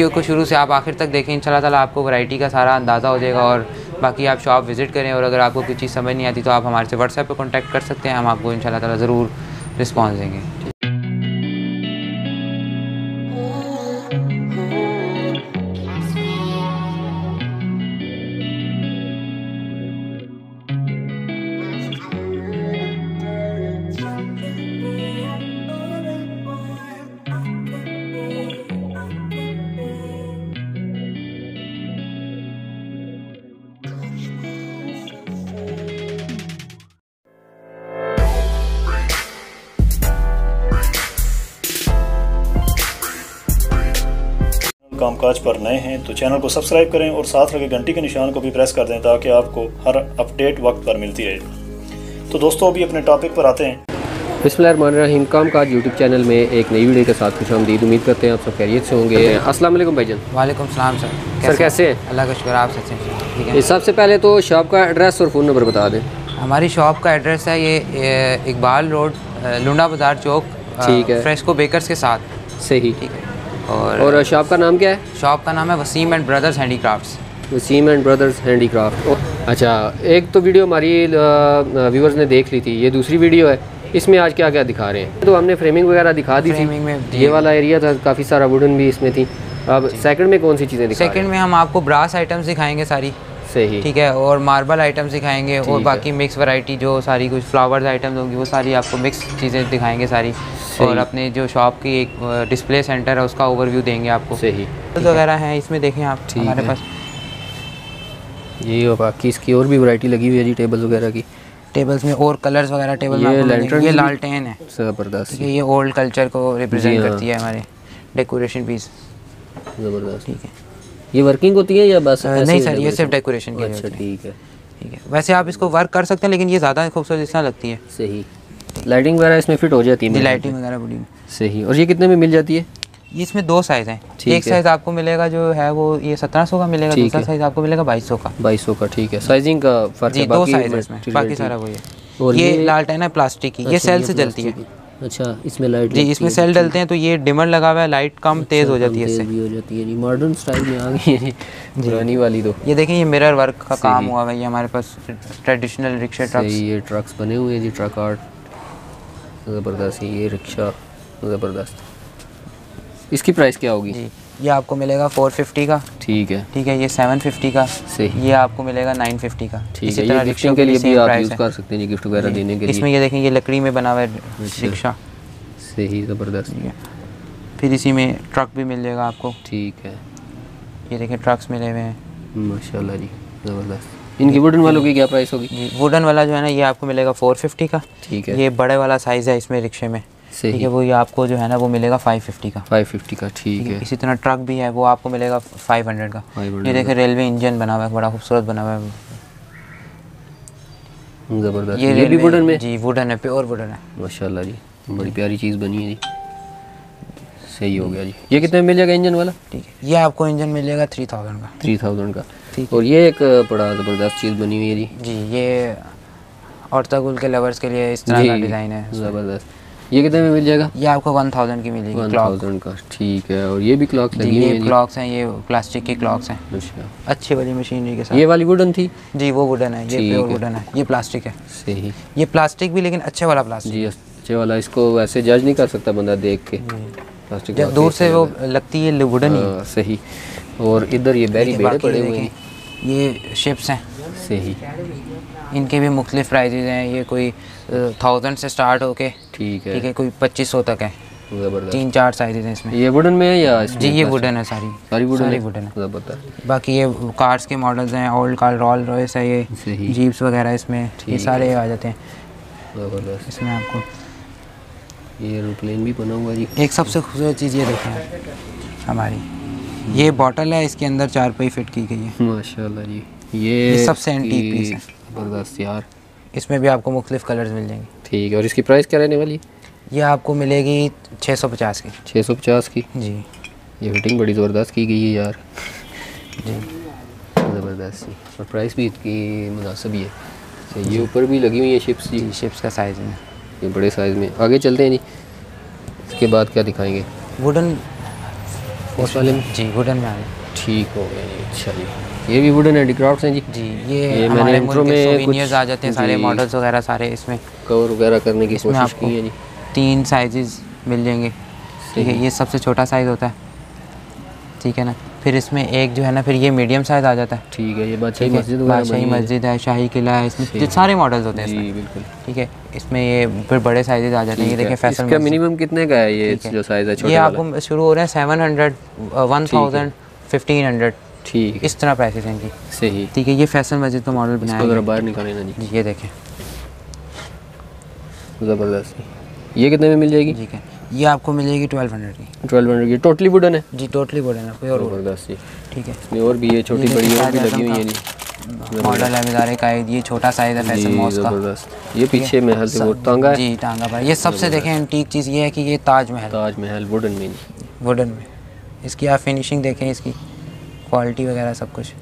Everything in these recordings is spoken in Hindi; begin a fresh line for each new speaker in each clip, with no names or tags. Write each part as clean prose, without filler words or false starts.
वीडियो को शुरू से आप आखिर तक देखें, इंशाल्लाह ताला आपको वैरायटी का सारा अंदाज़ा हो जाएगा। और बाकी आप शॉप विज़िट करें, और अगर आपको कोई चीज़ समझ नहीं आती तो आप हमारे से व्हाट्सएप पे कांटेक्ट कर सकते हैं, हम आपको इंशाल्लाह ताला ज़रूर रिस्पॉन्स देंगे।
कामकाज पर नए हैं तो चैनल को सब्सक्राइब करें और साथ लगे घंटी के निशान को भी प्रेस कर दें ताकि आपको हर अपडेट वक्त पर मिलती रहे। तो दोस्तों अभी अपने टॉपिक पर आते हैं।
बिस्मिल्लाहिर्रहमानिर्रहीम। कामकाज यूट्यूब चैनल में एक नई वीडियो के साथ खुशामदीद। उम्मीद करते हैं आप सब खैरियत से होंगे। अस्सलाम वालेकुम भाईजान।
वालेकुम सलाम सर।
सर कैसे हैं?
अल्लाह का शुक्र, आप सच ठीक है।
सबसे पहले तो शॉप का एड्रेस और फ़ोन नंबर बता दें।
हमारी शॉप का एड्रेस है ये इकबाल रोड, लुंडा बाज़ार चौक,
ठीक है।
फ्रेस्को बेकर्स के साथ।
सही,
ठीक है।
और शॉप का नाम क्या है?
शॉप का नाम है Wasim and brothers handicrafts.
Wasim and brothers handicraft. अच्छा, एक तो वीडियो हमारी व्यूवर्स ने देख ली थी, ये दूसरी वीडियो है। इसमें आज क्या क्या दिखा रहे हैं? तो हमने फ्रेमिंग वगैरह दिखा दी थी, ये वाला एरिया था, काफ़ी सारा वुडन भी इसमें थी। अब सेकंड में कौन सी चीज़ें दिखा रहे हैं?
सेकंड में हम आपको ब्रास आइटम्स दिखाएंगे सारी।
सही,
ठीक है। और मार्बल आइटम्स दिखाएंगे, और बाकी मिक्स वैरायटी जो सारी कुछ फ्लावर्स आइटम्स होंगी वो सारी आपको मिक्स चीज़ें दिखाएंगे सारी। और अपने जो शॉप की एक डिस्प्ले सेंटर है उसका ओवरव्यू देंगे आपको।
सही
वगैरह हैं इसमें, देखें आप हमारे पास।
ये और बाकी इसकी और भी वैरायटी लगी हुई है जी, टेबल्स वगैरह की।
टेबल्स में और कलर्स वगैरह टेबल में ये लालटेन है, ज़बरदस्त। ये ओल्ड कल्चर को रिप्रेजेंट करती है हमारे डेकोरेशन पीस।
ज़बरदस्त। ठीक है। ये वर्किंग होती है या बस?
नहीं सर, ये सिर्फ डेकोरेशन के लिए।
अच्छा, ठीक है।
ठीक है। वैसे आप इसको वर्क कर सकते हैं, लेकिन ये ज़्यादा खूबसूरत इस तरह लगती है।
सही। लाइटिंग वगैरह इसमें फिट हो जाती है?
लाइटिंग वगैरह बड़ी।
सही। और ये कितने में मिल जाती है?
ये इसमें दो साइज़ हैं। एक साइज़ आपको मिलेगा जो है वो ये 1700 का मिलेगा, दूसरा साइज़ आपको मिलेगा 2200 का।
2200 का, ठीक है। साइजिंग का फर्क है,
दो साइज़ है इसमें, बाकी सारा वही है। और ये लालटेन है प्लास्टिक की, ये सेल से जलती है।
अच्छा, इसमें लाइट
जी, इसमें सेल डलते हैं तो ये डिमर लगा हुआ है, लाइट कम तेज़ हो जाती है इससे।
भी हो जाती है जी, मॉडर्न स्टाइल में आ गई है पुरानी वाली। तो
ये देखें, ये मिरर वर्क का काम हुआ है। ये हमारे पास ट्रेडिशनल रिक्शा ट्रक्स,
ये ट्रक्स बने हुए हैं जी, ट्रक आर्ट ज़बरदस्त। ये रिक्शा ज़बरदस्त। इसकी प्राइस क्या होगी?
ये आपको मिलेगा 450 का।
ठीक है।
ठीक है। ये 750 का।
सही।
ये आपको मिलेगा 950 का।
ठीक है। ये रिक्शा के लिए भी आप यूज़ कर सकते हैं, गिफ्ट वगैरह देने के लिए।
इसमें ये देखें, ये लकड़ी में बना हुआ है रिक्शा।
सही, ज़बरदस्त।
फिर इसी में ट्रक भी मिल जाएगा आपको।
ठीक है।
ये देखें, ट्रक्स मिले हुए हैं
माशाल्लाह जी, ज़बरदस्त। इनकी वुडन वालों की क्या प्राइस होगी?
वुडन वाला जो है ना, ये आपको मिलेगा 450 का।
ठीक है।
ये बड़े वाला साइज़ है इसमें रिक्शे में। ठीक है। वो ये आपको जो है ना वो मिलेगा 550 का।
550 का, ठीक है।
इसी तरह ट्रक भी है, वो आपको मिलेगा 500 का। ये देखें, रेलवे इंजन बना हुआ है, बड़ा खूबसूरत बना हुआ है,
ज़बरदस्त। ये भी वुडन में?
जी, वुडन है, प्योर वुडन है।
माशाल्लाह जी, बड़ी प्यारी चीज़ बनी है जी। सही हो गया जी। ये कितने में मिल जाएगा इंजन वाला?
ठीक है। ये आपको इंजन मिल जाएगा 3000 का।
3000 का। और ये एक बड़ा ज़बरदस्त चीज़ बनी हुई है जी।
जी, ये औरतागुल के लवर्स के लिए इस तरह का डिज़ाइन है,
ज़बरदस्त। ये कितने में मिल जाएगा?
ये आपको 1000 की मिलेगी।
1000 का, ठीक है। और ये भी क्लॉक्स लगी हुई हैं?
ये क्लॉक्स हैं, ये प्लास्टिक की क्लॉक्स हैं।
अच्छा,
अच्छी वाली मशीनरी के साथ।
ये वाली वुडन थी?
जी, वो वुडन है, ये प्योर वुडन है। ये प्लास्टिक है।
सही।
ये प्लास्टिक भी, लेकिन अच्छे वाला प्लास्टिक
जी, अच्छे वाला। इसको वैसे जज नहीं कर सकता बंदा देख के, प्लास्टिक
जब दूर से वो लगती है वुडन ही।
सही। और इधर ये बेड़ी बेड़े पड़े हुए हैं,
ये शिप्स हैं।
सही।
इनके भी मुख्तलिफ प्राइजेज हैं, ये कोई 1000 से स्टार्ट होके,
ठीक है,
ठीक है, कोई 2500 तक है।
ज़बरदस्त।
3-4 साइजेज हैं इसमें।
ये वुडन में है या इसमें?
जी, ये वुडन है, सारी वुडन है।
ज़बरदस्त।
बाकी ये कार्स के मॉडल्स हैं, ओल्ड कार रॉल रॉयस है, ये जीप्स वगैरह इसमें, ये सारे आ जाते हैं।
ज़बरदस्त।
इसमें आपको
ये एरोप्लेन भी बना हुआ जी।
एक सबसे खूबसूरत चीज़ ये देखें हमारी, ये बॉटल है, इसके अंदर 4 पाई फिट की गई है।
माशाल्लाह जी, ये
सबसे एंटीक पीस है।
ज़बरदस्त यार।
इसमें भी आपको मुख्तलिफ कलर्स मिल जाएंगे।
ठीक है। और इसकी प्राइस क्या रहने वाली?
ये आपको मिलेगी 650 की।
650 की
जी।
ये फिटिंग बड़ी ज़बरदस्त की गई है यार
जी,
ज़बरदस्त सी। और प्राइस भी इसकी मुनासिब ही है। ये ऊपर भी लगी हुई है शिप्स जी,
शिप्स का साइज़ है,
ये बड़े साइज़ में। आगे चलते हैं जी, इसके बाद क्या दिखाएंगे?
वुडन
इस वाले में?
जी वुडन में आ गए।
ठीक हो गया जी। अच्छा जी, ये भी वुडन हैंडीक्राफ्ट्स हैं जी?
जी ये
मैंने इंट्रो में
सोवेनियर्स आ जाते हैं सारे मॉडल्स वगैरह सारे इसमें
कवर वगैरह करने की कोशिश की है जी।
3 साइजेस मिल जाएंगे, ठीक है। ये सबसे छोटा साइज़ होता है, ठीक है ना। फिर इसमें एक जो है ना, फिर ये मीडियम साइज़ आ जाता है,
ठीक है। ये बादशाही मस्जिद,
बादशाही मस्जिद है, शाही किला है, इसमें सारे मॉडल्स होते हैं
जी
इसमें,
बिल्कुल।
ठीक है। इसमें ये फिर बड़े साइजेस आ जाते हैं। ये देखिए फैसल
इसका मिनिमम कितने का है ये जो साइज़ है छोटे
ये
वाला?
आपको शुरू हो रहे हैं 700, 1000, 1500,
ठीक,
इस तरह प्राइसेस हैं इनकी।
सही,
ठीक है। ये फैसल मस्जिद का मॉडल बनाया है,
बाहर निकाले ना जी।
ये देखें,
ज़बरदस्त। ये कितने में मिल जाएगी?
ठीक है। ये आपको मिलेगी 1200 की।
1200 की टोटली वुडन है
जी, टोटली वुडन है, प्योर वुडन,
ज़बरदस्त जी।
ठीक है।
इसमें और भी ये छोटी बड़ी और भी लगी हुई है जी।
मॉडल है मिज़ारे का, ये छोटा साइज़ है फैसल मॉस का।
ज़बरदस्त। ये पीछे महल से वो टांगा है
जी, टांगा पर। ये सबसे देखें एंटीक चीज़ ये है कि ये ताजमहल
वुडन में,
वुडन में। इसकी आप फिनिशिंग देखें, इसकी क्वालिटी वगैरह सब कुछ,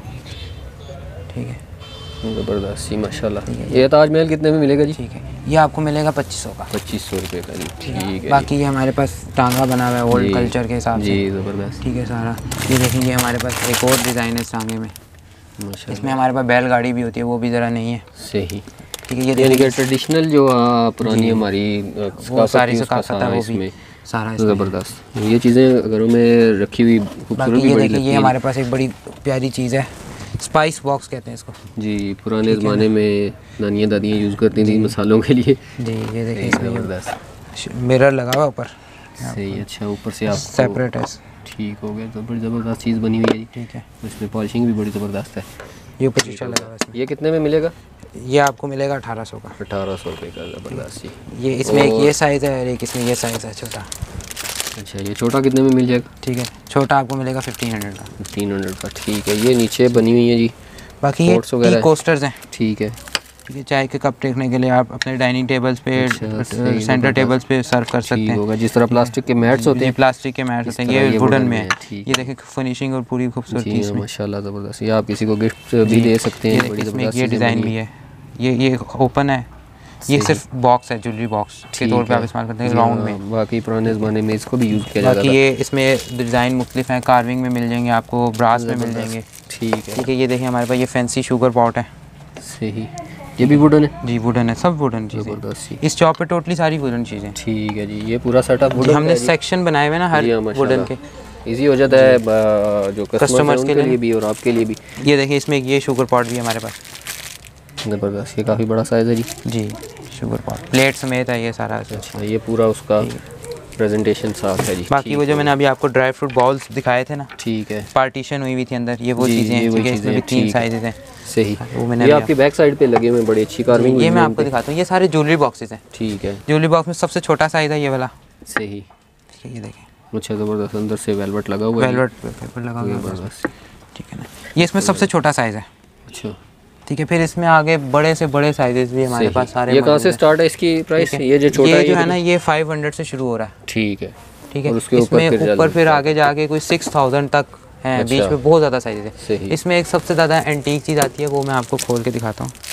ठीक है।
ज़बरदस्त जी माशाल्लाह। ये ताजमहल कितने में मिलेगा जी?
ठीक है। ये आपको मिलेगा 2500 का।
2500 रुपये का जी, ठीक है।
बाकी ये हमारे पास टांगा बना हुआ है ओल्ड कल्चर के हिसाब से
जी, ज़बरदस्त,
ठीक है सारा। ये देखेंगे हमारे पास एक और डिज़ाइन है इस टांगे में,
माशाल्लाह।
इसमें हमारे पास बैलगाड़ी भी होती है, वो भी ज़रा नहीं है,
सही,
ठीक है। ये
यानी कि ट्रेडिशनल जो पुरानी हमारी
वो सारी सकाफत है, वो भी सारा
ज़बरदस्त। ये चीज़ें घरों में रखी हुई खूबसूरत भी बड़ी लगती है।
ये हमारे पास एक बड़ी प्यारी चीज़ है, स्पाइस बॉक्स कहते हैं इसको
जी। पुराने ज़माने में नानियाँ दादियाँ यूज़ करती थी मसालों के लिए
जी। ये देखिए इसमें
ज़बरदस्त
मिरर लगा हुआ ऊपर,
सही, अच्छा। ऊपर से आप
सेपरेट है,
ठीक हो गया। तो बड़ी ज़बरदस्त चीज़ बनी हुई है जी,
ठीक है।
इसमें पॉलिशिंग भी बड़ी ज़बरदस्त है।
ये ऊपर शीशा लगा हुआ है इसमें।
ये कितने में मिलेगा?
ये आपको मिलेगा 1800 का।
1800 रुपये का, ज़बरदस्त जी।
ये इसमें एक ये साइज़ है और एक इसमें ये साइज़ है छोटा।
अच्छा, ये छोटा कितने में मिल जाएगा?
ठीक है, छोटा आपको मिलेगा 1500 का।
1500 का, ठीक है। ये नीचे बनी हुई है जी,
बाकी ये टी कोस्टर्स हैं,
ठीक है।
ठीक है। चाय के कप रखने के लिए आप अपने डाइनिंग टेबल्स पे, सेंटर टेबल्स पे सर्व कर सकते हैं,
होगा। जिस तरह प्लास्टिक के मैट्स होते हैं,
प्लास्टिक के मैट्स होते हैं, ये वुडन में है। ये देखिए फिनिशिंग और पूरी खूबसूरती इसमें,
माशाल्लाह ज़बरदस्त। ये आप किसी को गिफ्ट भी दे सकते हैं, बड़ी ज़बरदस्त।
ये डिज़ाइन भी है, ये ओपन है, ये सिर्फ बॉक्स है, ज्वेलरी बॉक्स के तौर पे आप इस्तेमाल करते हैं राउंड में।
बाकी पुराने ज़माने में इसको भी यूज़ किया जाता था।
बाकी ये इसमें डिज़ाइन मुख्तलिफ हैं, कार्विंग में मिल जाएंगे आपको, ब्रास में मिल जाएंगे,
ठीक है।
ठीक है। ये देखिए हमारे पास ये फैंसी शुगर पॉट है,
सही। ये भी वुडन है
जी, वुडन है, सब वुडन चीज़ें इस शॉप पे, टोटली सारी वुडन चीज़ें,
ठीक है जी। ये पूरा सेटअप वुडन,
हमने सेक्शन बनाए हुए ना हर वुडन के,
इजी हो जाता है जो कस्टमर्स के लिए भी और आपके लिए भी।
ये देखिए इसमें ये शुगर पॉट भी है हमारे पास,
ज़बरदस्त। ये काफ़ी बड़ा साइज़ है जी,
जी। शुगर पॉट प्लेट समेत है ये सारा।
अच्छा, ये पूरा उसका प्रेजेंटेशन साफ है जी।
बाकी वो जो मैंने अभी आपको ड्राई फ्रूट बॉल्स दिखाए थे ना,
ठीक है,
पार्टीशन हुई थी अंदर, ये वो चीज़ें हैं, ठीक है। इसमें भी 3 साइजेस हैं,
सही।
वो मैंने
ये आपकी बैक साइड पे लगे हुए बड़ी अच्छी कार्विंग,
ये मैं आपको दिखाता हूँ। ये सारे ज्वेलरी बॉक्सेस हैं,
ठीक है।
ज्वेलरी बॉक्स में सबसे छोटा साइज़ है ये वाला,
सही,
ठीक है। ये देखें,
अच्छा ज़बरदस्त। अंदर से वेलवेट लगा हुआ है,
वेलवेट पेपर लगा हुआ है,
ज़बरदस्त,
ठीक है ना। ये इसमें सबसे छोटा साइज़ है,
अच्छा,
ठीक है। फिर इसमें आगे बड़े से बड़े साइजेस भी हमारे पास सारे।
ये कहाँ से स्टार्ट है इसकी प्राइस? ये जो छोटा
है, जो है ना, ये 500 से शुरू हो रहा है,
ठीक है,
ठीक है।
और उसके
ऊपर फिर आगे जाके कोई 6000 तक है,
अच्छा।
बीच में बहुत ज़्यादा साइजेस है।
सही।
इसमें एक सबसे ज़्यादा एंटीक चीज़ आती है, वो मैं आपको खोल के दिखाता हूँ।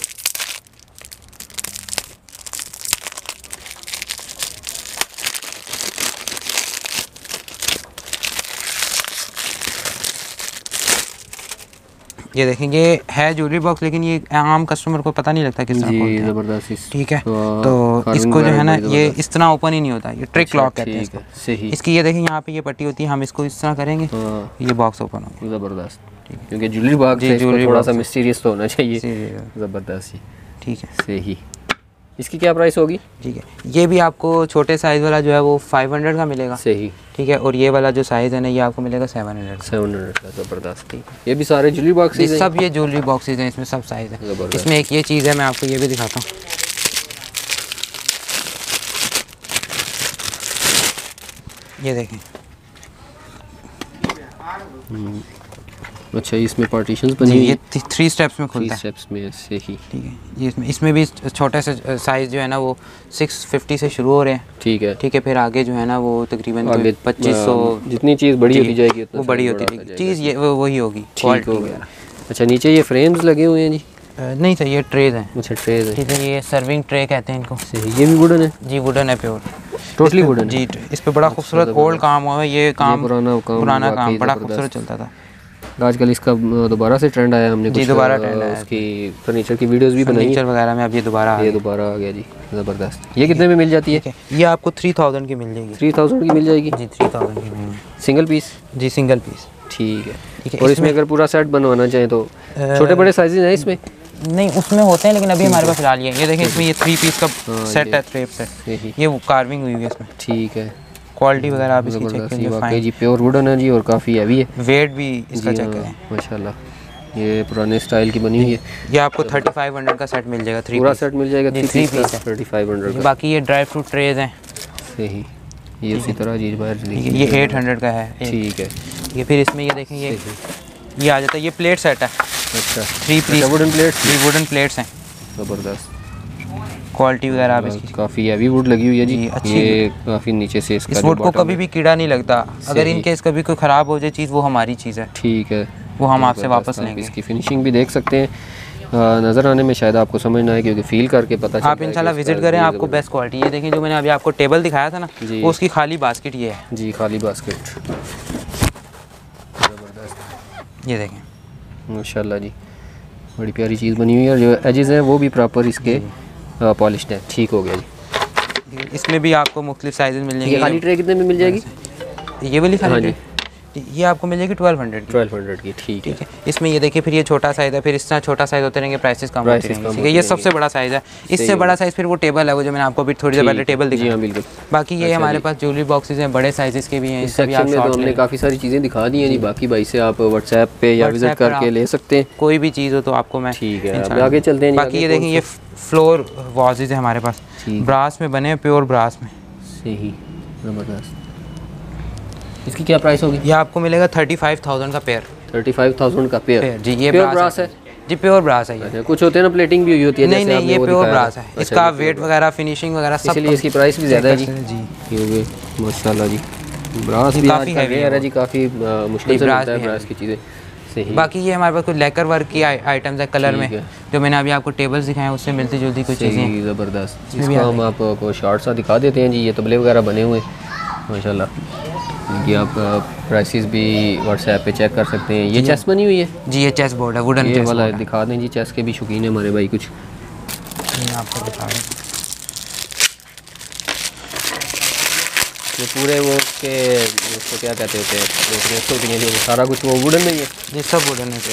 ये देखेंगे है ज्वेलरी बॉक्स, लेकिन ये आम कस्टमर को पता नहीं लगता किस तरह खोलते हैं,
ज़बरदस्त,
ठीक है। तो इसको जो है ना, ये इस तरह ओपन ही नहीं होता, ये ट्रिक लॉक कहते हैं इसको,
सही।
इसकी ये देखिए यहाँ पे ये पट्टी होती है, हम इसको इस तरह करेंगे, ये बॉक्स ओपन होगा,
ज़बरदस्त। क्योंकि ज्वेलरी बॉक्स है, इसको थोड़ा सा मिस्टीरियस तो होना चाहिए, ज़बरदस्त,
ठीक है।
सही। इसकी क्या प्राइस होगी?
ठीक है, ये भी आपको छोटे साइज़ वाला जो है वो 500 का मिलेगा,
सही,
ठीक है। और ये वाला जो साइज़ है ना, ये आपको मिलेगा 700
का, ज़बरदस्त। ये भी सारे ज्वेलरी बॉक्सेस हैं,
सब ये ज्वेलरी बॉक्सेस हैं, इसमें सब साइज़ है। इसमें एक ये चीज़ है, मैं आपको ये भी दिखाता हूँ। ये देखें,
अच्छा, इसमें पार्टीशंस बनी हुई
ये 3 स्टेप्स में खुलता है,
स्टेप्स में, सही,
ठीक है। ये इसमें भी छोटे से साइज़ जो है ना वो 650 से शुरू हो रहे हैं,
ठीक है,
ठीक है। फिर आगे जो है ना वो तकरीबन 2500,
जितनी चीज़ बड़ी होती जाएगी
वो बड़ी होती जाएगी चीज़, ये वही होगी क्वालिटी वगैरह।
अच्छा, नीचे ये फ्रेम्स लगे हुए हैं जी,
नहीं सर, ये ट्रेज हैं।
अच्छा ट्रेज है,
ठीक है, ये सर्विंग ट्रे कहते हैं इनको।
सही। ये भी वुडन है?
जी वुडन है, प्योर
टोटली वुडन
जी। इस पे बड़ा खूबसूरत ओल्ड काम हुआ है, ये काम पुराना काम बड़ा खूबसूरत चलता था।
आजकल इसका दोबारा से ट्रेंड आया, हमने
जी दोबारा ट्रेंड आया,
उसकी फर्नीचर की वीडियोस भी बनाई,
फर्नीचर वगैरह में अब ये दोबारा आ गया
जी। ज़बरदस्त। ये कितने में मिल जाती है?
ये आपको 3000 की मिल जाएगी।
3000 की मिल जाएगी
जी, 3000 की मिलेगी।
Single piece?
जी सिंगल पीस।
ठीक है। और इसमें अगर पूरा सेट बनवाना चाहें तो छोटे बड़े साइजेज हैं इसमें?
नहीं, उसमें होते हैं, लेकिन अभी हमारे पास फिलहाल ये देखिए, इसमें ये 3 पीस का सेट है, थ्रेप है, ये वो कार्विंग हुई है इसमें।
ठीक है।
क्वालिटी वगैरह आप इसकी चेक करिए
जी, प्योर वुडन है जी, और काफ़ी हैवी है,
वेट भी इसका चेक करें
माशाल्लाह। ये पुराने स्टाइल की बनी हुई है।
ये आपको 3500 का सेट मिल जाएगा,
पूरा सेट मिल जाएगा
3 पीस
3500 का।
बाकी ये ड्राई फ्रूट ट्रेज हैं।
सही। ये उसी तरह जी बाहर
ये 800 का है।
ठीक है।
ये फिर इसमें ये देखें, ये आ जाता है, ये प्लेट सेट है।
अच्छा
3 पीस
वुडन प्लेट्स?
ये वुडन प्लेट्स हैं।
ज़बरदस्त।
क्वालिटी वगैरह आप इसकी
काफ़ी हैवी वुड लगी हुई है जी, ये काफ़ी नीचे से इसका
इस वुड को कभी भी कीड़ा नहीं लगता। अगर इनकेस कभी कोई ख़राब हो जाए चीज़, वो हमारी चीज़ है।
ठीक है,
वो हम आपसे वापस लेंगे।
इसकी फिनिशिंग भी देख सकते हैं, नज़र आने में शायद आपको समझ ना आए, क्योंकि फील करके पता चलता है।
आप इंशाल्लाह विजिट करें, आपको बेस्ट क्वालिटी। ये देखें, जो मैंने अभी आपको टेबल दिखाया था ना, वो उसकी खाली बास्केट ये है
जी, खाली बास्केट।
ये देखें
माशाल्लाह जी, बड़ी प्यारी चीज़ बनी हुई है, और जो एजेस हैं वो भी प्रॉपर इसके पॉलिश्ड है। ठीक हो गया जी।
इसमें भी आपको मुख्तलिफ साइज़ मिल जाएंगे।
खाली ट्रे कितने में मिल जाएगी?
ये वाली खाली ट्रे ये आपको मिल जाएगी
1200 की। ठीक है।
इसमें ये देखिए, फिर ये छोटा साइज़ है, फिर इस तरह छोटा साइज़ होते रहेंगे, प्राइसेस कम होते रहेंगे। ठीक है, ये सबसे बड़ा साइज़ है। इससे बड़ा साइज़ फिर वो टेबल है, वो जो मैंने आपको अभी थोड़ी देर पहले टेबल दिखाया।
बिल्कुल।
बाकी ये हमारे पास ज्वेलरी बॉक्सेस हैं, बड़े साइज़ के भी हैं।
इस सेक्शन में तो हमने काफ़ी सारी चीज़ें दिखा दी हैं जी। बाकी भाई से आप व्हाट्सएप पे या विजिट करके ले सकते हैं,
कोई भी चीज़ हो तो आपको मैं।
ठीक है, आगे चलते हैं।
बाकी ये देखें, ये फ्लोर वाजेज है हमारे पास, ब्रास में बने, प्योर ब्रास में।
सही, ज़बरदस्त। इसकी क्या प्राइस होगी?
ये आपको मिलेगा 35,000 का पेयर।
35,000 का पेयर
जी। ये
प्योर ब्रास है
जी, प्योर ब्रास है ये।
अच्छा, कुछ होते हैं ना प्लेटिंग भी हुई होती है?
नहीं, ये प्योर ब्रास है। इसका वेट वगैरह, फिनिशिंग वगैरह सब,
इसलिए इसकी प्राइस भी ज़्यादा है जी।
जी
माशाल्लाह जी, ब्रास भी काफ़ी रेयर है जी, काफ़ी मुश्किल से मिलता है ब्रास की चीज़ें। सही।
बाकी ये हमारे पास कुछ लेकर वर्क की आइटम्स है कलर में, जो मैंने अभी आपको टेबल्स दिखाए हैं, उससे मिलती जुलती कुछ चीज़ें।
ज़बरदस्त। इसको हम आपको शॉर्ट सा दिखा देते हैं जी। ये तबले वगैरह बने हुए माशाल्लाह। ये आप प्राइसेस भी व्हाट्सएप पे चेक कर सकते हैं। ये चेस बनी हुई है
जी, ये चेस बोर्ड है, वुडन
ये वाला दिखा दें जी। चेस के भी शौकीन है हमारे भाई कुछ,
आपको दिखा दें।
ये पूरे वो के उसको क्या कहते होते हैं, जो सारा कुछ वो वुडन में ही है
जी, सब वुडन है।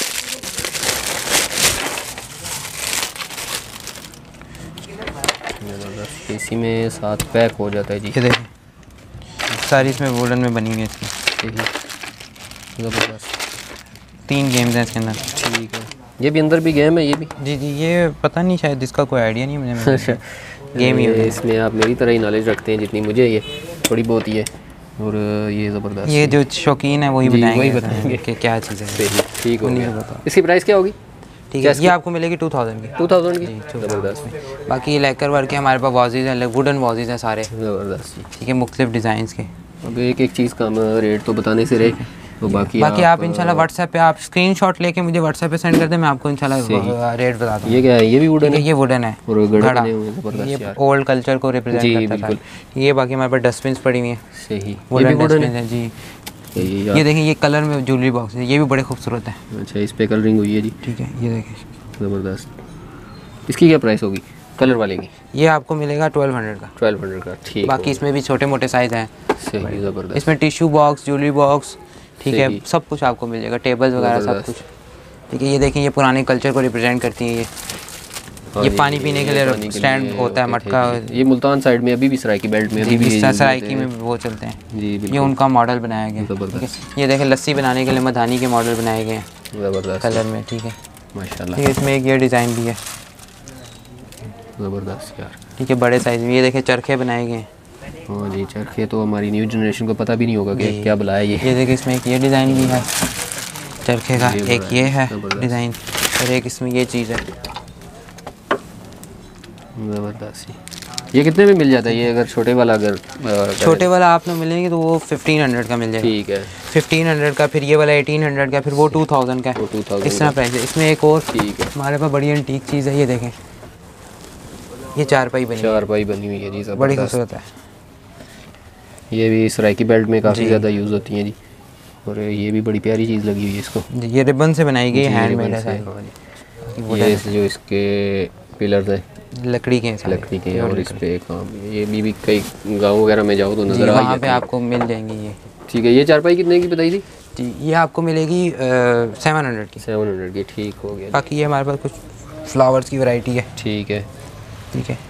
इसी में साथ पैक हो जाता है जी।
ये देखें, सारी इसमें वुडन में बनी हुई है इसकी।
ज़बरदस्त।
3 गेम्स हैं इसके अंदर।
ठीक है। ये भी अंदर भी गेम है? ये भी
जी, ये पता नहीं, शायद इसका कोई आइडिया नहीं मुझे। गेम ही है
इसमें। आप मेरी तरह ही नॉलेज रखते हैं जितनी मुझे, ये थोड़ी बहुत ही है। और ये ज़बरदस्त,
ये जो शौकीन है वही बताएंगे कि क्या चीज़ है।
ठीक हो गया। इसकी प्राइस क्या होगी?
ठीक है, ये आपको मिलेगी 2000 की।
2000 की, ज़बरदस्त।
बाकी ये लेकर वर्क के हमारे पास वाजीज हैं, वुडन वाजीज हैं सारे,
ज़बरदस्त।
ठीक है, मुख्तलिफ डिज़ाइंस के।
अब एक चीज़ का हम रेट तो बताने से रहे, तो बाकी
आप इंशाल्लाह व्हाट्सएप पे आप स्क्रीनशॉट लेके मुझे व्हाट्सएप पे सेंड कर दें, मैं आपको इंशाल्लाह रेट बता दूँ।
ये क्या है? ये भी वुडन है?
ये वुडन है,
घड़ा।
ये ओल्ड कल्चर को रिप्रेजेंट करता है। ये बाकी हमारे पास डस्टबिन पड़ी हुई हैं।
सही,
वुडन डस्टबिन है जी। ये देखें, ये कलर में ज्वेलरी बॉक्स है, ये भी बड़े खूबसूरत है।
अच्छा, इस पे कलरिंग हुई है जी।
ठीक है, ये देखें,
ज़बरदस्त। इसकी क्या प्राइस होगी कलर वाले की?
ये आपको मिलेगा 1200 का।
1200 का, ठीक।
बाकी इसमें भी छोटे मोटे साइज़ हैं।
सही, ज़बरदस्त।
इसमें टिश्यू बॉक्स, ज्वेलरी बॉक्स, ठीक है, सब कुछ आपको मिल जाएगा, टेबल्स वगैरह सब कुछ। ठीक है, ये देखें, ये पुराने कल्चर को रिप्रेजेंट करती हैं। ये पानी पीने के लिए स्टैंड होता है, मटका।
ये मुल्तान साइड में अभी भी सराइकी बेल्ट में अभी भी
सराइकी में वो चलते हैं
जी।
ये उनका मॉडल बनाया गया।
ज़बरदस्त।
ये देखें, लस्सी बनाने के लिए मधानी के मॉडल बनाए गए हैं,
ज़बरदस्त
कलर में। ठीक है,
माशाल्लाह।
इसमें एक ये डिज़ाइन भी है,
ज़बरदस्त यार।
ठीक है, बड़े साइज़ में। ये देखें, चरखे बनाए गए हैं।
हाँ जी, चरखे तो हमारी न्यू जनरेशन को पता भी नहीं होगा कि क्या बुलाया ये
देखिए, इसमें एक ये डिज़ाइन भी है चरखे का, एक ये है डिज़ाइन, और एक इसमें ये चीज़ है।
ज़बरदस्त। ये कितने में मिल जाता है ये, अगर छोटे वाला अगर
छोटे वाला आपने मिलेंगे तो वो 1500 का मिल जाएगा।
ठीक है
1500 का, फिर ये वाला 1800 का, फिर वो 2000 का है,
2000
इस तरह प्राइस है। इसमें एक और
ठीक है
हमारे पास बड़ी एंटीक चीज़ है, ये देखें, ये चारपाई बनी
बनी हुई है जी,
बड़ी खूबसूरत है।
ये भी सराइकी बेल्ट में काफ़ी ज़्यादा यूज़ होती है जी, और ये भी बड़ी प्यारी चीज़ लगी हुई है इसको।
ये रिबन से बनाई गई, हैंडमेड है।
ये जो इसके पिलर्स है
लकड़ी के हैं,
लकड़ी के, और इस पे काम, ये भी कई गांव वगैरह में जाओ तो नज़र आ
वहाँ पे आपको मिल जाएंगी ये।
ठीक है, ये चारपाई कितने की बताई थी
जी? ये आपको मिलेगी 700 की।
700 की, ठीक हो गया।
बाकी ये हमारे पास कुछ फ्लावर्स की वैरायटी है।
ठीक है
ठीक है,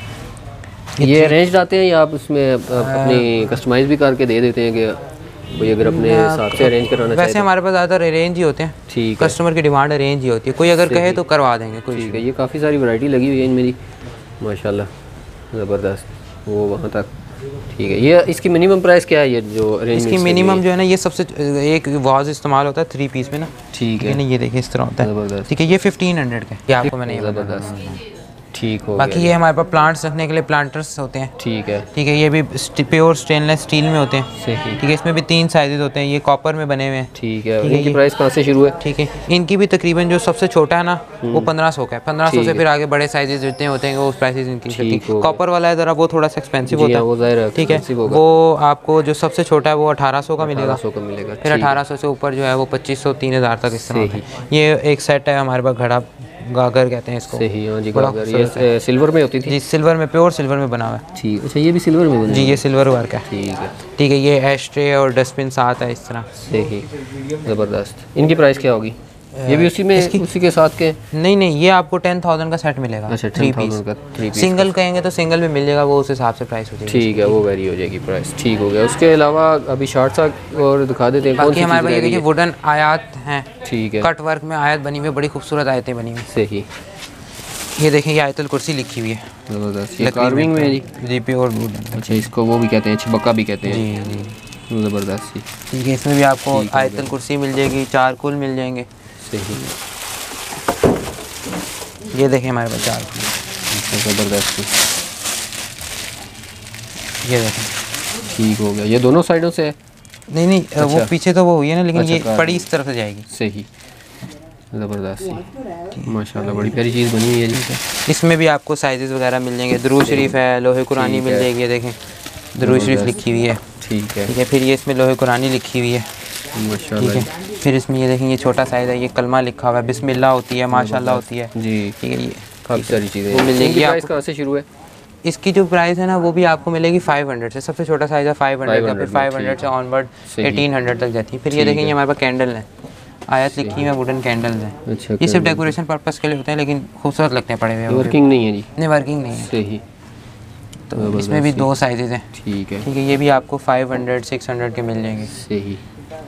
ये अरेंज आते हैं या आप उसमें अपनी कस्टमाइज़ भी करके दे देते हैं कि कोई अगर अपने हिसाब से अरेंज कराना चाहे?
वैसे हमारे पास ज़्यादातर अरेंज ही होते हैं।
ठीक है,
कस्टमर की डिमांड अरेंज ही होती है, कोई अगर कहे तो करवा देंगे। कोई
ठीक है, ये काफ़ी सारी वैरायटी लगी हुई है इनमें जी, माशाल्लाह ज़बरदस्त, वो वहाँ तक। ठीक है, ये इसकी मिनिमम प्राइस क्या है? ये जो अरेंज
इसकी मिनिमम जो है ना, ये सबसे एक वाज इस्तेमाल होता है 3 पीस में ना।
ठीक है
ना, ये देखिए इस तरह होता है।
ज़बरदस्त,
ठीक है, ये 1500 का, ये आपको मैंने
ज़बरदस्त, ठीक हो
बाकी
गया।
ये हमारे पास प्लांट्स रखने के लिए प्लांटर्स होते हैं।
ठीक है
ठीक है, ये भी प्योर स्टेनलेस स्टील में होते हैं।
सही,
ठीक है, इसमें भी 3 साइजेस होते हैं, ये कॉपर में बने हुए हैं।
ठीक है,
ठीक है,
इनकी
ये-
प्राइस कहाँ से शुरू है?
ठीक है, इनकी भी तकरीबन जो सबसे छोटा है ना वो 1500 का है। 1500 से फिर आगे बड़े साइजेस जितने होते हैं वो प्राइसेस इनकी।
ठीक हो
कॉपर वाला है ज़रा वो थोड़ा सा एक्सपेंसिव
जी
होता
हाँ, वो ज़ाहिर है
ठीक है,
expensive होगा।
वो आपको जो सबसे छोटा है वो 1800 का मिलेगा।
1800 का मिलेगा,
फिर
ठीक है।
1800 से ऊपर जो है वो 2500 3000 तक इस तरह होता
सही।
है। ये एक सेट है हमारे पास, घड़ा गागर कहते हैं इसको।
सही, हाँ जी,
बड़ा
गागर।
खूबसूरत
ये सिल्वर में होती थी
जी, सिल्वर में, प्योर सिल्वर में बना हुआ है
ठीक। अच्छा, ये भी सिल्वर में बनी
जी,
हुई
ये सिल्वर वर्क है।
ठीक है,
ठीक है, ये एस्ट्रे और डस्टबिन साथ है इस तरह।
सही, ज़बरदस्त। इनकी प्राइस क्या होगी? ये भी उसी में उसी के साथ के?
नहीं नहीं, ये आपको 10,000 का सेट मिलेगा।
अच्छा,
3
10,000 का 3 पीस।
सिंगल कहेंगे तो सिंगल भी मिल जाएगा, वो उस हिसाब से प्राइस हो जाएगी।
ठीक है, वो वेरी हो जाएगी प्राइस, ठीक हो गया। उसके अलावा अभी शार्ट सा और दिखा देते हैं, कौन
बाकी
सी
हमारे
चीज़
पास ये
रह गई
देखिए
है?
वुडन आयात हैं,
ठीक है,
कट वर्क में आयत बनी हुई है, बड़ी खूबसूरत आयतें बनी हुई हैं।
सही,
ये देखें, ये आयतुल कुर्सी लिखी हुई है
ज़बरदस्त। ये कार्विंग में है जी?
जी, प्योर वुडन।
अच्छा, इसको वो भी कहते हैं, छबक्का भी कहते
जी
हैं,
जी,
ज़बरदस्त जी,
ठीक है। इसमें भी आपको आयतुल कुर्सी मिल जाएगी, 4 कुल मिल जाएंगे।
सही,
ये देखें हमारे पास 4 कुल,
अच्छा, ज़बरदस्त,
ये देखें।
ठीक हो गया। ये दोनों साइडों से है?
नहीं नहीं, वो
अच्छा।
पीछे तो वो हुई है ना, लेकिन
अच्छा,
ये
कार-
पड़ी इस तरफ से जाएगी।
सही, ज़बरदस्त, माशाल्लाह, बड़ी प्यारी चीज़ बनी हुई है जी।
इसमें भी आपको साइजेस वगैरह मिल जाएंगे। दरूद शरीफ है, लोहे कुरानी मिल जाएगी, ये देखें दरूद शरीफ लिखी हुई है।
ठीक है,
ठीक है, फिर ये इसमें लोहे कुरानी लिखी हुई है। ठीक
माशाल्लाह
है, फिर इसमें ये देखें, ये छोटा साइज़ है, ये कलमा लिखा हुआ है, बिस्मिल्लाह होती है, माशाल्लाह होती है।
जी,
ठीक है, ये
काफ़ी सारी चीज़ें
वो मिल जाएगी
इनकी प्राइस
आपको।
कहाँ से शुरू है?
इसकी जो प्राइस है ना वो भी आपको मिलेगी 500 से, सबसे छोटा साइज़ है 500 का, फिर 500 से ऑनवर्ड 1800 तक जाती है। फिर ये देखें, ये हमारे पास कैंडल है, आयत लिखी है, वुडन कैंडल्स हैं।
अच्छा,
ये सिर्फ डेकोरेशन पर्पस के लिए होते हैं, लेकिन खूबसूरत लगते हैं पड़े हुए।
वर्किंग नहीं है जी?
नहीं, वर्किंग नहीं है।
सही,
तो इसमें भी 2 साइजेस हैं।
ठीक है,
ठीक है, ये भी आपको 500 600 के मिल जाएंगे।
सही।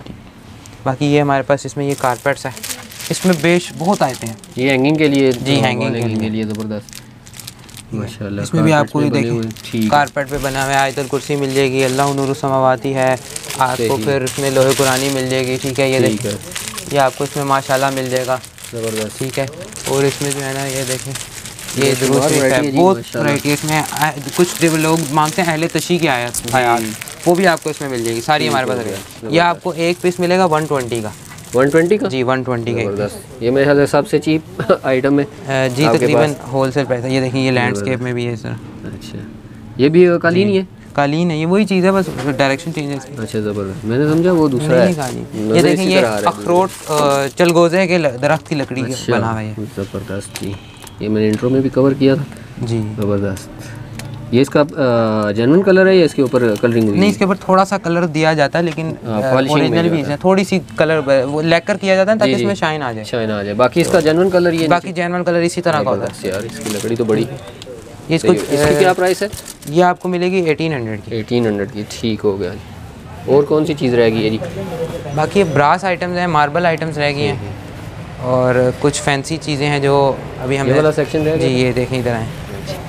बाकी ये हमारे पास इसमें ये कारपेट्स है, इसमें बेश बहुत आते हैं
ये हैंगिंग के लिए?
जी, हैंगिंग के लिए।
ज़बरदस्त, माशाल्लाह।
इसमें भी आपको ये
बने हुए,
देखिए
ठीक,
कारपेट पे बना हुआ है, आयतुल कुर्सी मिल जाएगी, अल्लाह नूर समावाती है आपको,
सही।
फिर उसमें लोहे कुरानी मिल जाएगी। ठीक है, ये
ठीक
देखिए,
है,
ये आपको इसमें माशाल्लाह मिल जाएगा।
ज़बरदस्त,
ठीक है, और इसमें जो है ना, ये देखें, ये
ये
दुरूद
बहुत
शरीफ
variety
है,
है जी,
बहुत
माशाल्लाह।
वैरायटी है इसमें। कुछ लोग मांगते हैं अहले तशी की आयत, वो भी आपको इसमें मिल जाएगी, सारी हमारे पास है। ये आपको एक पीस मिलेगा 120 का।
120 का?
जी, 120 का एक
ज़बरदस्त। ये मेरे ख्याल से सबसे चीप आइटम है
जी,
आपके
तकरीबन
पास?
होलसेल प्राइस है। ये देखिए, ये लैंडस्केप में भी है सर,
अच्छा, ये भी कालीन ही है?
कालीन है, ये वही चीज़ है, बस डायरेक्शन चेंज है इसकी।
अच्छा, ज़बरदस्त, मैंने समझा वो दूसरा
नहीं
है।
कालीन,
नज़र
ये देखें,
इसी
ये
तरह आ रहा है।
अखरोट चलगोज़े के दरख्त की लकड़ी के
अच्छा,
बना हुआ है
ज़बरदस्त जी, ये मैंने इंट्रो में भी कवर किया था।
जी।
ज़बरदस्त। ये इसका जेन्युइन कलर है या इसके ऊपर कलरिंग हुई
नहीं,
है?
इसके ऊपर थोड़ा सा कलर दिया जाता है, लेकिन
polishing में
ओरिजिनल
जो
भी
आता है।
है, थोड़ी सी कलर वो लेकर किया जाता है ताकि
जी,
इसमें
जी।
शाइन आ जाए।
शाइन आ जाए, बाकी इसका जेन्युइन कलर ये
बाकी जेनुइन कलर इसी तरह का होता
ज़बरदस्त यार, इसकी लकड़ी तो बड़ी।
है। इसको
इसकी क्या प्राइस है?
ये आपको मिलेगी 1800 की।
1800 की, ठीक हो गया। और कौन सी चीज़ रहेगी ये जी?
बाकी ये ब्रास आइटम्स हैं, मार्बल आइटम्स रह गई हैं, और कुछ फैंसी चीज़ें हैं जो अभी
ये
हमने
वाला सेक्शन रह
जी,
गया?
ये देखें इधर आए,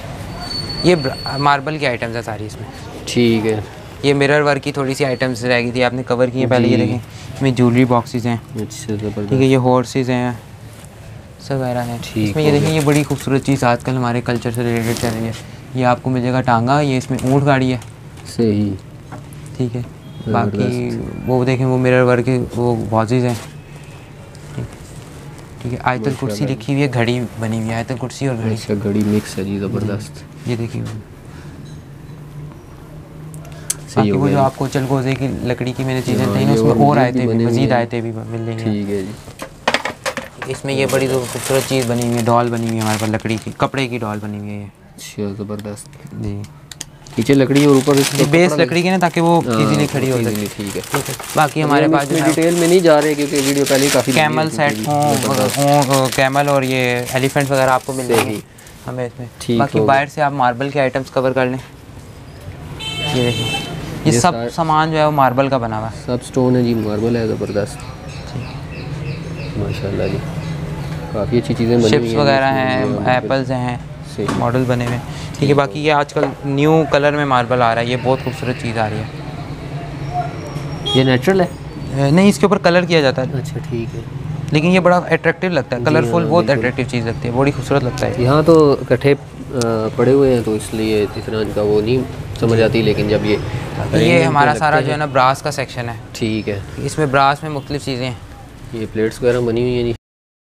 ये मार्बल की आइटम्स है सारी इसमें।
ठीक है,
ये मिरर वर्क की थोड़ी सी आइटम्स रह गई थी, आपने कवर की है पहले। ये
जी।
देखें, इसमें ज्वेलरी बॉक्सेस हैं।
अच्छा, ज़बरदस्त।
ठीक है, ये हॉर्सेस हैं, सब वगैरह हैं।
ठीक
इसमें ये
हो
देखें, ये बड़ी खूबसूरत चीज़ आजकल हमारे कल्चर से रिलेटेड चल रही है, ये आपको मिल जाएगा टांगा, ये इसमें ऊँट गाड़ी है।
सही,
ठीक है। बाकी वो देखें वो मिरर वर्क के वो वॉजेज हैं। ठीक है। आयतल कुर्सी लिखी हुई है, घड़ी बनी हुई है, आयतल कुर्सी और घड़ी।
अच्छा, घड़ी मिक्स है जी, ज़बरदस्त।
ये देखिए बाकी वो जो आपको चलगोजे की लकड़ी की मैंने चीज़ें बताई ना, उसमें और आयतें भी, मज़ीद आयतें भी मिल जाएंगी।
ठीक है जी।
इसमें ये बड़ी तो खूबसूरत चीज़ बनी हुई है, डॉल बनी हुई है हमारे पास, लकड़ी की, कपड़े की डॉल बनी हुई है ये।
अच्छा, ज़बरदस्त
जी।
नीचे लकड़ी और ऊपर
बेस लकड़ी की ना, ताकि वो इजीली खड़ी हो जाए।
ठीक है।
बाकी हमारे पास
डिटेल में नहीं जा रहे क्योंकि वीडियो पहले काफ़ी
कैमल सेट हों, कैमल और ये एलिफेंट वगैरह आपको मिल जाएंगे हमें इसमें। बाकी बाहर से आप मार्बल के आइटम्स कवर कर लें। ये देखिए ये सब सामान जो है वो मार्बल का बना हुआ है,
सब स्टोन है जी, मार्बल है, ज़बरदस्त माशाल्लाह जी। काफ़ी अच्छी चीज़ें बनी हुई हैं,
शिप्स वगैरह हैं, एप्पल्स हैं, मॉडल बने हुए हैं। ठीक है। बाकी ये आजकल न्यू कलर में मार्बल आ रहा है, ये बहुत खूबसूरत चीज़ आ रही है।
ये नेचुरल है?
नहीं, इसके ऊपर कलर किया जाता है।
अच्छा, ठीक है।
लेकिन ये बड़ा अट्रैक्टिव लगता है, कलरफुल, बहुत अट्रैक्टिव चीज़ लगती है, बड़ी खूबसूरत लगता है।
यहाँ तो इकट्ठे पड़े हुए हैं तो इसलिए इतना इनका वो नहीं समझ आती, लेकिन जब ये
हमारा सारा जो है ना ब्रास का सेक्शन है।
ठीक है।
इसमें ब्रास में मुख्तलिफ चीज़ें हैं,
ये प्लेट्स वगैरह बनी हुई हैं जी,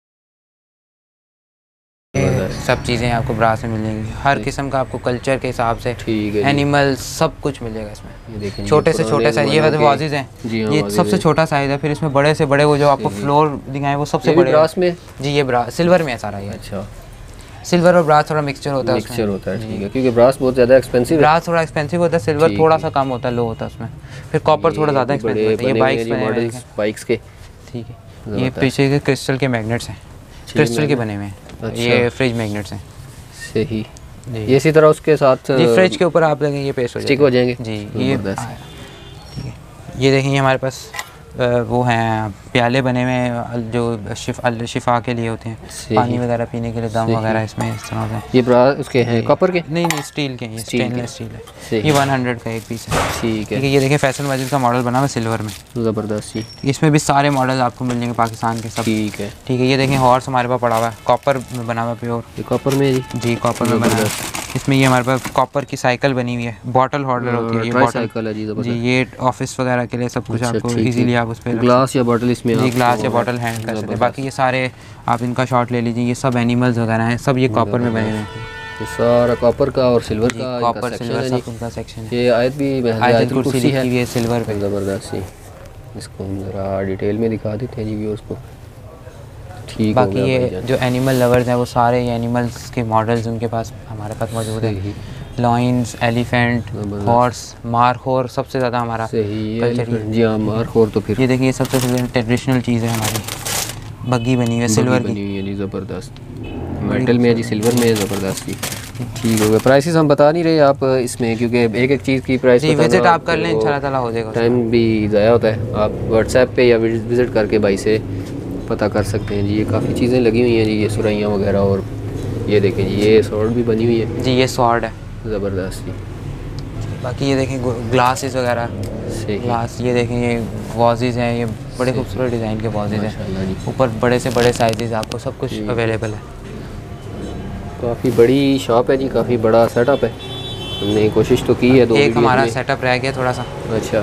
सब चीज़ें आपको ब्रास में मिल जाएंगी, हर किस्म का आपको कल्चर के हिसाब से,
ठीक है,
एनिमल सब कुछ मिल जाएगा इसमें।
ये देखें,
छोटे से छोटे साइज, ये वाजिज हैं, ये सबसे छोटा साइज़ है। फिर इसमें बड़े से बड़े वो जो आपको फ्लोर दिखाएं वो सबसे बड़े
ब्रास में
जी, ये ब्रास सिल्वर में है सारा ये।
अच्छा,
सिल्वर और ब्रास थोड़ा मिक्सचर होता है,
मिक्सचर होता है। ठीक है, क्योंकि ब्रास बहुत ज़्यादा एक्सपेंसिव है,
ब्रास थोड़ा एक्सपेंसिव होता है, सिल्वर थोड़ा सा कम होता है, लो होता है उसमें। फिर कॉपर थोड़ा ज़्यादा एक्सपेंसिव होता है। ये
बाइक्स के,
ठीक है। ये पीछे के क्रिस्टल के मैग्नेट्स हैं, क्रिस्टल के बने हुए हैं। ये फ्रिज मैग्नेट्स हैं।
सही। ये इसी तरह उसके साथ
जी फ्रिज के ऊपर आप लगेंगे, ये पेस्ट हो
स्टिक हो जाएंगे
जी। ये ठीक है। ये देखेंगे हमारे पास वो हैं प्याले बने हुए हैं जो शिफा के लिए होते हैं, पानी वगैरह पीने के लिए, दम वगैरह इसमें इस तरह से।
ये ब्रास उसके हैं कॉपर के?
नहीं, स्टील के हैं, ये स्टेनलेस स्टील है। ये 100 का एक पीस है।
ठीक है।
ये देखें फैसल मस्जिद का मॉडल बना हुआ सिल्वर में,
ज़बरदस्त जी।
इसमें भी सारे मॉडल आपको मिल जाएंगे पाकिस्तान के सब।
ठीक है।
ठीक है। ये देखें हॉर्स हमारे पास पड़ा हुआ है, कॉपर में बना हुआ प्योर।
ये कॉपर में जी?
कॉपर में बना हुआ है। इसमें ये हमारे पास कॉपर की साइकिल बनी हुई है, बॉटल होल्डर होती है, ये बॉटल
साइकिल है जी।
ये ऑफिस वगैरह के लिए सब कुछ आपको इजीली आप उस पर
ग्लास या बॉटल इसमें
जी, ग्लास या बॉटल हैंड कर सकते हैं। बाकी ये सारे आप इनका शॉट ले लीजिए, ये सब एनिमल्स वगैरह हैं, सब ये कॉपर में बने हुए हैं।
ये सारा कॉपर का और सिल्वर का,
कॉपर सिल्वर सब उनका सेक्शन है।
ये आयत भी
आयत कुर्सी लिखी हुई है सिल्वर पे,
ज़बरदस्त सी। इसको हम ज़रा डिटेल में दिखा देते हैं जी व्यूअर्स को। ठीक।
बाकी ये जो एनिमल लवर्स हैं वो सारे एनिमल्स के मॉडल्स उनके पास हमारे पास मौजूद है। लॉइंस, एलिफेंट, हॉर्स, मारखोर सबसे ज़्यादा हमारा
कल्चर जी। हाँ, मारखोर। तो फिर
ये देखिए सबसे ट्रेडिशनल चीज़ है हमारी, बग्गी बनी हुई है सिल्वर की,
बनी हुई है जी, ज़बरदस्त। मेटल में है जी, सिल्वर में है, ज़बरदस्त की। ठीक हो गया। प्राइसेस हम बता नहीं रहे आप इसमें क्योंकि एक एक चीज़ की प्राइस
जी विजिट आप कर लें, इंशाल्लाह ताला हो जाएगा।
टाइम भी ज़ाया होता है, आप व्हाट्सएप पे या विज़िट करके भाई से पता कर सकते हैं जी। ये काफ़ी चीज़ें लगी हुई हैं जी, ये सुराइयाँ वगैरह, और ये देखें जी ये सॉर्ड भी बनी हुई है
जी, ये सॉर्ड है,
ज़बरदस्त जी।
बाकी ये देखें ग्लासेस वगैरह, ग्लास ये देखें, ये वॉजेज़ हैं, ये बड़े खूबसूरत डिज़ाइन के वॉजेज़ हैं, ऊपर बड़े से बड़े साइजेज़ आपको सब कुछ अवेलेबल है।
काफ़ी बड़ी शॉप है जी, काफ़ी बड़ा सेटअप है, हमने कोशिश तो की है। दो
एक हमारा सेटअप रह गया थोड़ा सा।
अच्छा।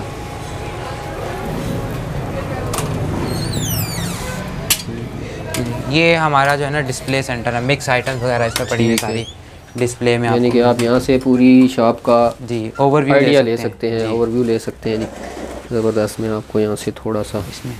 ये हमारा जो है ना डिस्प्ले सेंटर है, मिक्स आइटम्स वगैरह इसमें पड़ी हुई सारी डिस्प्ले में,
यानी कि आप यहाँ से पूरी शॉप का
जी ओवरव्यू
आइडिया ले सकते हैं, ओवरव्यू ले सकते हैं जी। ज़बरदस्त। मैं आपको यहाँ से थोड़ा सा
इसमें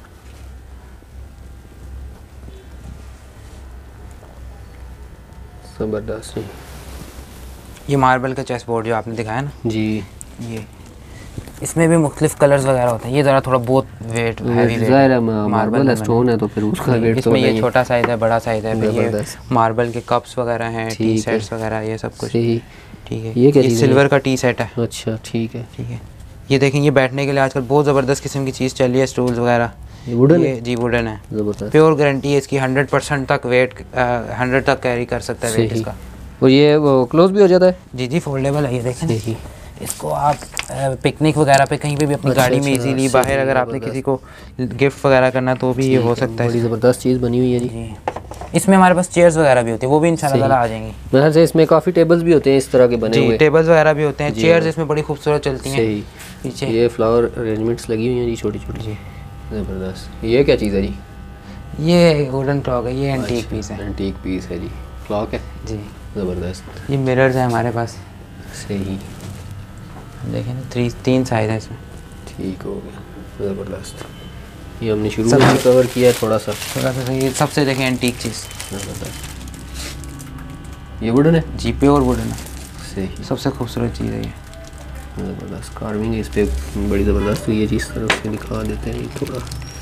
ज़बरदस्त।
ये मार्बल का चेस बोर्ड जो आपने दिखाया ना
जी,
ये इसमें भी मुख्तलिफ कलर्स वगैरह होते हैं। ये ज़रा थोड़ा बहुत वेट हैवी
मार्बल स्टोन है तो फिर उसका वेट तो
इसमें ये छोटा साइज़ है, बड़ा साइज़ है, ये मार्बल के कप्स वगैरह हैं, टी सेट्स वगैरह, ये सब कुछ ठीक है। ये सिल्वर का टी सेट है।
अच्छा, ठीक है।
ठीक है। ये देखें, ये बैठने के लिए आजकल बहुत ज़बरदस्त किस्म की चीज़ चल रही है, स्टूल्स वगैरह।
ये वुडन है
जी, वुडन है,
ज़बरदस्त।
प्योर गारंटी है इसकी, 100% तक वेट 100 तक कैरी कर सकता है वेट इसका।
और ये वो क्लोज भी हो जाता है?
जी जी, फोल्डेबल है। ये देखें, इसको आप पिकनिक वगैरह पे कहीं पे भी अपनी गाड़ी में इजीली, बाहर अगर आपने किसी को गिफ्ट वगैरह करना तो भी ये हो सकता है।
बड़ी ज़बरदस्त चीज़ बनी हुई है जी।
इसमें हमारे पास चेयर्स वगैरह भी होती है, वो भी इंशाल्लाह ताला आ जाएंगी।
मेरे से इसमें काफ़ी टेबल्स भी होते हैं इस तरह के बने हुए,
टेबल्स वगैरह भी होते हैं, चेयर्स इसमें बड़ी खूबसूरत चलती हैं।
पीछे ये फ्लावर अरेंजमेंट्स लगी हुई हैं जी, छोटी छोटी जी, ज़बरदस्त। ये क्या चीज़ है जी?
ये वुडन क्लॉक है, ये एंटीक पीस है।
एंटीक पीस है जी, क्लॉक है
जी,
ज़बरदस्त।
ये मिरर्स हैं हमारे पास।
सही,
देखें ना, 3 साइज है इसमें।
ठीक हो गया, ज़बरदस्त। ये हमने शुरू में कवर किया है थोड़ा सा।
ये सबसे देखें एंटीक चीज़,
ये वुडन है
जी, प्योर वुडन है।
सही,
सबसे खूबसूरत चीज़ है ये।
ज़बरदस्त कार्विंग इस पर बड़ी ज़बरदस्त हुई है जी। इस तरफ से दिखा देते हैं थोड़ा,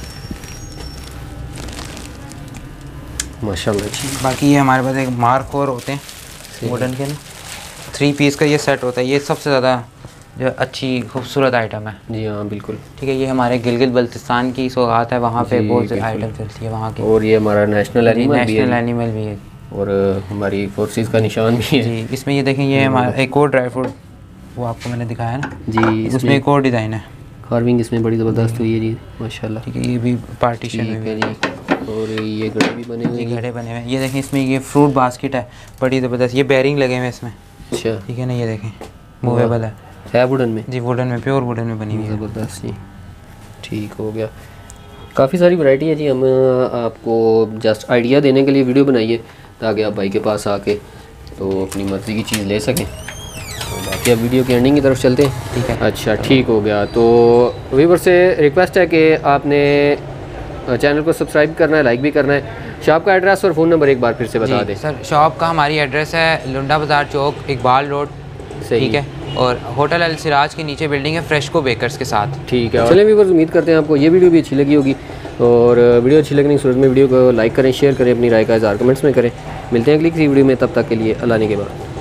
माशाल्लाह।
बाकी ये हमारे पास एक मार्क और होते हैं वुडन के ना, 3 पीस का ये सेट होता है। ये सबसे ज़्यादा जो अच्छी खूबसूरत आइटम है
जी। हाँ बिल्कुल,
ठीक है। ये हमारे गिलगित बल्तिस्तान की सौगात है, वहाँ पे बहुत से आइटम चलती है वहाँ की।
और ये हमारा नेशनल एनिमल
भी है
और हमारी फोर्सेस का निशान भी है
जी। इसमें ये देखें, ये हमारा एक और ड्राई फ्रूट, वो आपको मैंने दिखाया ना
जी,
उसमें एक और डिज़ाइन है।
कार्विंग इसमें बड़ी ज़बरदस्त हुई है जी, माशाल्लाह।
ठीक है, ये भी पार्टीशन में
है जी। और ये घड़े भी बने हुए हैं,
घड़े बने हुए हैं। ये देखें, इसमें ये फ्रूट बास्केट है, बड़ी ज़बरदस्त। ये बेरिंग लगे हुए हैं इसमें।
अच्छा,
ठीक है ना, ये देखें मूवेबल है
वुडन में
जी, वुडन में, प्योर वुडन में बनी हुई है।
ज़बरदस्त जी, ठीक हो गया। काफ़ी सारी वैरायटी है जी। हम आपको जस्ट आइडिया देने के लिए वीडियो बनाइए ताकि आप भाई के पास आके तो अपनी मर्ज़ी की चीज़ ले सकें। तो बाकी अब वीडियो की एंडिंग की तरफ चलते हैं,
ठीक है।
अच्छा, ठीक हो गया। तो व्यूअर से रिक्वेस्ट है कि आपने चैनल को सब्सक्राइब करना है, लाइक भी करना है। शॉप का एड्रेस और फ़ोन नंबर एक बार फिर से बता दें।
सर, शॉप का हमारी एड्रेस है लुंडा बाज़ार चौक, इकबाल रोड, ठीक है। और होटल अल सिराज के नीचे बिल्डिंग है फ्रेशको बेकर्स के साथ,
ठीक है। चलिए व्यूअर्स, उम्मीद करते हैं आपको ये वीडियो भी अच्छी लगी होगी। और वीडियो अच्छी लगने की सूरत में वीडियो को लाइक करें, शेयर करें, अपनी राय का इज़हार कमेंट्स में करें। मिलते हैं अगली किसी वीडियो में, तब तक के लिए अल्लाह ने के बाद।